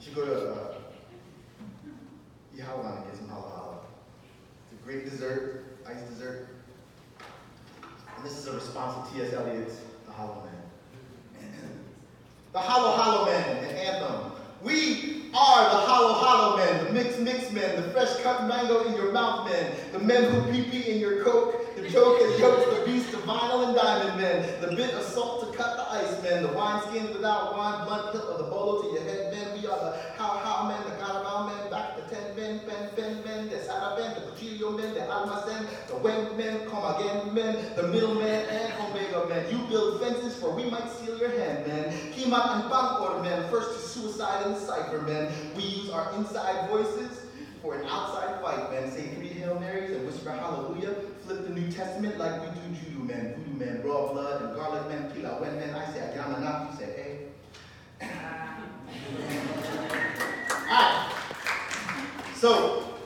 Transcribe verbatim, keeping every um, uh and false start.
should go to uh, Ihawan and get some halo halo. It's a great dessert, iced dessert. And this is a response to T S Eliot's The Hollow Man. The Hollow Hollow Man, an anthem. We are the Hollow Hollow Men, the mixed mix men, the fresh cut mango in your mouth men, the men who pee-pee in your coke, the joke and jokes, the beast of vinyl and diamond men, the bit of salt to cut the ice men, the wine skins without wine, blunt hilt of the bolo to your head men. We are the how how men, the carabao men, back to ten men, pen pen men, the saraben, the cuchillo men, the almacen, the wen men, come again men, the middleman and omega men. You build fences for we might steal your hand men. Kimat and Bangkor men, first to suicide in the cipher men. We use our inside voices for an outside fight, man. Say three Hail Marys and whisper hallelujah. Flip the New Testament like we do judo men, voodoo men, raw blood, and garlic men, kila wen men. I say ayamanap, you say hey. Alright. So